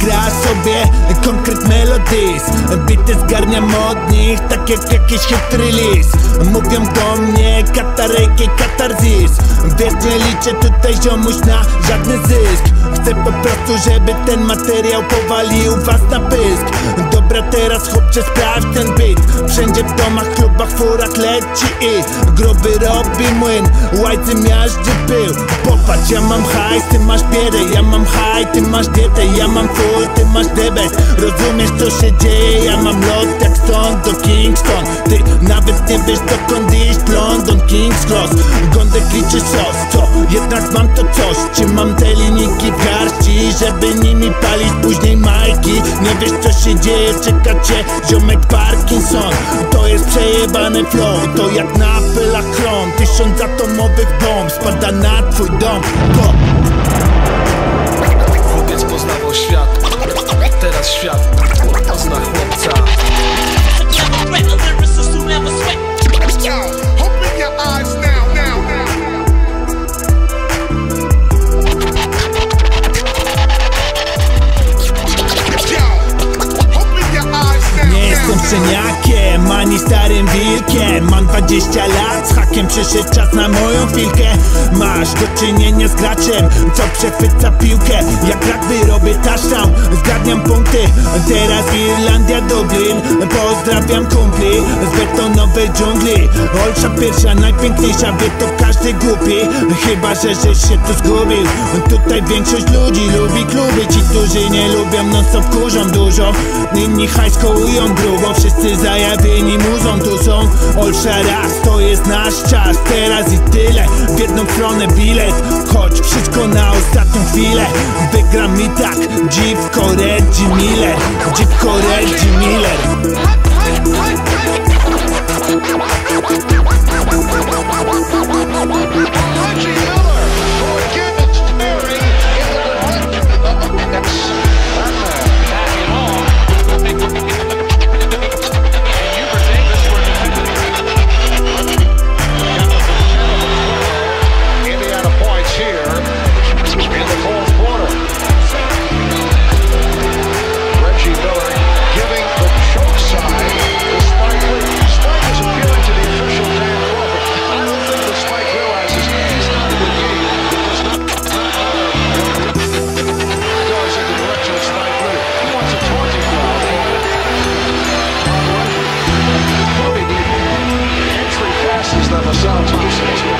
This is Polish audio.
gra sobie konkret melodies. Bity zgarniam od nich, tak jak jakiś hit release. Mówią do mnie katarejki, katarzis. Wiecznie liczę tutaj ziomuś na żadny zysk. Chcę po prostu, żeby ten materiał powalił was na pysk. Dobra, teraz chłopcze sprawdź ten beat. Wszędzie w domach, klubach, furach leci i gruby robi młyn. Łajcy miażdży pył. Popatrz, ja mam hajs, ty masz biedę. Ja mam haj, ty masz dietę. Ja mam full, ty masz debet. Rozumiesz co się dzieje? Ja mam lot jak stąd do Kingston. Ty nawet nie wiesz dokąd iść. London, King's Cross. Gondek liczy sos, co? Jednak mam to coś. Czy mam te linijki w garści, żeby nimi palić później majki? Nie wiesz co się dzieje, czeka cię ziomek Parkinson. To jest przejebany flow, to jak na apelach chron. 1000 atomowych bomb spada na twój dom. Chłopiec poznawał świat, teraz świat pozna chłopca. Nie jestem szczeniakiem, ani starym wilkiem. Mam 20 lat, z hakiem przyszedł czas na moją chwilkę. Masz do czynienia z graczem, co przechwyca piłkę. Jak rugby robię touchdown, zgarniam punkty. Teraz Irlandia, Dublin, pozdrawiam kumpli z betonowej dżungli. Olsza pierwsza, najpiękniejsza, wie to każdy głupi. Chyba, że żeś się tu zgubił. Tutaj większość ludzi lubi kluby. Ci, którzy nie lubią, non stop kurzą dużo. Inni hajs kołują grubo, wszyscy zajawieni muzą tu są. Olsza raz, to jest nasz czas, teraz i tyle. W jedną stronę bilet, choć wszystko na ostatnią chwilę. Wygra mi tak, dziwko Reggie Miller. Dziwko Reggie Miller. Never sounds